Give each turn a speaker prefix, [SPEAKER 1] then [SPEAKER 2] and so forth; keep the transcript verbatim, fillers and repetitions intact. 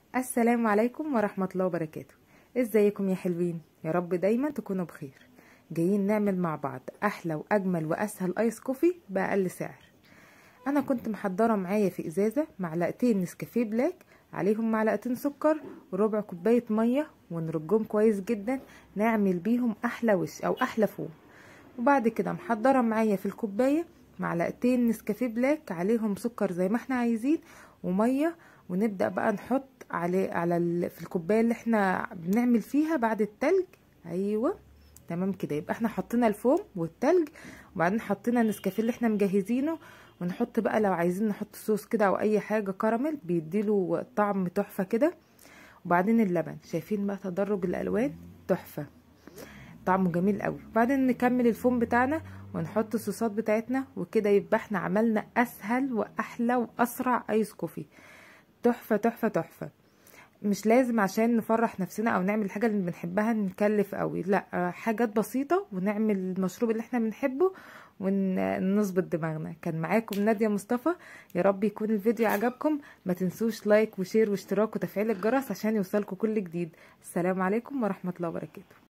[SPEAKER 1] السلام عليكم ورحمة الله وبركاته. ازيكم يا حلوين؟ يا رب دايما تكونوا بخير. جايين نعمل مع بعض احلى واجمل واسهل ايس كوفي باقل سعر. انا كنت محضره معايا في ازازه معلقتين نسكافيه بلاك، عليهم معلقتين سكر وربع كوبايه ميه، ونرجهم كويس جدا نعمل بيهم احلى وش او احلى فوم. وبعد كده محضره معايا في الكوبايه معلقتين نسكافيه بلاك، عليهم سكر زي ما احنا عايزين وميه، ونبدا بقى نحط على على ال... في الكوبايه اللي احنا بنعمل فيها بعد التلج. ايوه تمام كده، يبقى احنا حطينا الفوم والتلج وبعدين حطينا النسكافيه اللي احنا مجهزينه، ونحط بقى لو عايزين نحط صوص كده او اي حاجه كراميل بيديله طعم تحفه كده. وبعدين اللبن، شايفين بقى تدرج الالوان تحفه، طعمه جميل قوي. وبعدين نكمل الفوم بتاعنا ونحط الصوصات بتاعتنا، وكده يبقى احنا عملنا اسهل واحلى واسرع ايس كوفي. تحفه تحفه تحفه. مش لازم عشان نفرح نفسنا او نعمل الحاجه اللي بنحبها نكلف قوي، لا، حاجات بسيطه ونعمل المشروب اللي احنا بنحبه ونظبط دماغنا. كان معاكم نادية مصطفى، يا رب يكون الفيديو عجبكم. ما تنسوش لايك وشير واشتراك وتفعيل الجرس عشان يوصلكم كل جديد. السلام عليكم ورحمه الله وبركاته.